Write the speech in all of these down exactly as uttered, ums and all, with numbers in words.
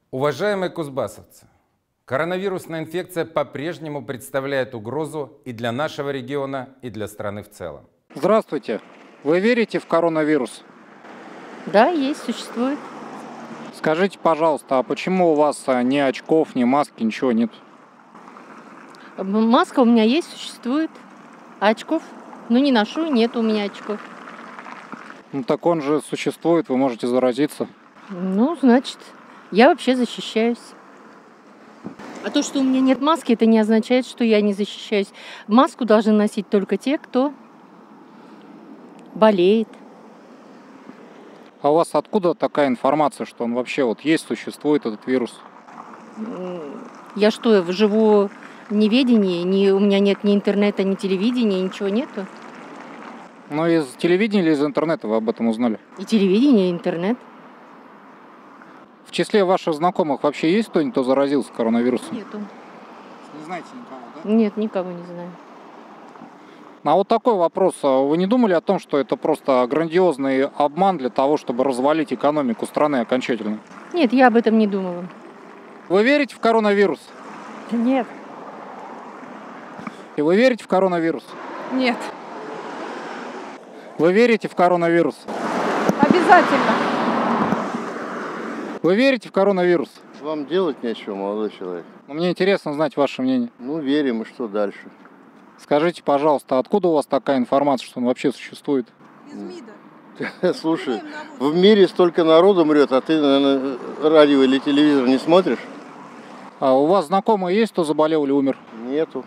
Уважаемые кузбассовцы, коронавирусная инфекция по-прежнему представляет угрозу и для нашего региона, и для страны в целом. Здравствуйте. Вы верите в коронавирус? Да, есть, существует. Скажите, пожалуйста, а почему у вас а, ни очков, ни маски, ничего нет? Маска у меня есть, существует. А очков? Ну, не ношу, нет у меня очков. Ну так он же существует, вы можете заразиться. Ну, значит, я вообще защищаюсь. А то, что у меня нет маски, это не означает, что я не защищаюсь. Маску должны носить только те, кто болеет. А у вас откуда такая информация, что он вообще вот есть, существует этот вирус? Я что, я живу в неведении? Ни, у меня нет ни интернета, ни телевидения, ничего нету. Ну, из телевидения или из интернета вы об этом узнали? И телевидение, и интернет. В числе ваших знакомых вообще есть кто-нибудь, кто заразился коронавирусом? Нету. Не знаете никого, да? Нет, никого не знаю. А вот такой вопрос. Вы не думали о том, что это просто грандиозный обман для того, чтобы развалить экономику страны окончательно? Нет, я об этом не думала. Вы верите в коронавирус? Нет. И вы верите в коронавирус? Нет. Вы верите в коронавирус? Обязательно. Вы верите в коронавирус? Вам делать нечего, молодой человек. Но мне интересно знать ваше мнение. Ну, верим, и что дальше? Скажите, пожалуйста, откуда у вас такая информация, что он вообще существует? Из МИДа. Слушай, в мире столько народу мрет, а ты, наверное, радио или телевизор не смотришь? А у вас знакомые есть, кто заболел или умер? Нету.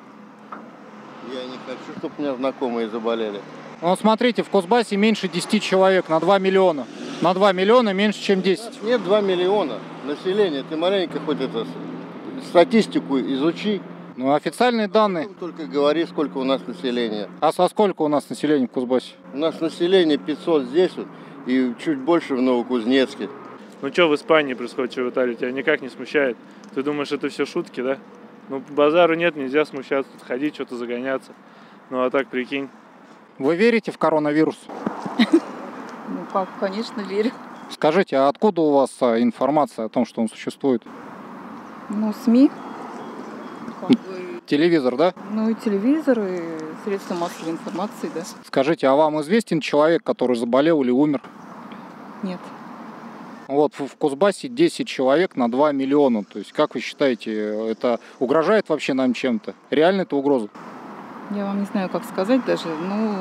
Я не хочу, чтобы у меня знакомые заболели. Ну, смотрите, в Кузбассе меньше десяти человек на два миллиона. На два миллиона меньше, чем десять. Нет, два миллиона населения. Ты маленько хоть это статистику изучи. Ну, официальные данные. Только говори, сколько у нас населения. А со сколько у нас населения в Кузбассе? У нас население пятьсот здесь вот, и чуть больше в Новокузнецке. Ну что в Испании происходит, что в Италии, тебя никак не смущает? Ты думаешь, это все шутки, да? Ну, базару нет, нельзя смущаться, тут ходить, что-то загоняться. Ну, а так, прикинь. Вы верите в коронавирус? Ну как, конечно, верю. Скажите, а откуда у вас а, информация о том, что он существует? Ну, СМИ. Телевизор, да? Ну и телевизор, и средства массовой информации, да. Скажите, а вам известен человек, который заболел или умер? Нет. Вот в Кузбассе десять человек на два миллиона. То есть, как вы считаете, это угрожает вообще нам чем-то? Реально это угроза? Я вам не знаю, как сказать даже, ну...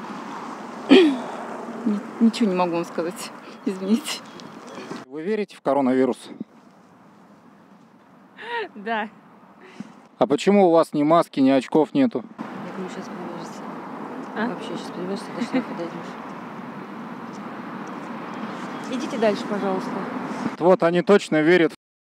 Ничего не могу вам сказать. Извините. Вы верите в коронавирус? Да. А почему у вас ни маски, ни очков нету? Я думаю, сейчас привяжешься. А? Вообще сейчас привяжешься, до шляпа дойдешь. Идите дальше, пожалуйста. Вот они точно верят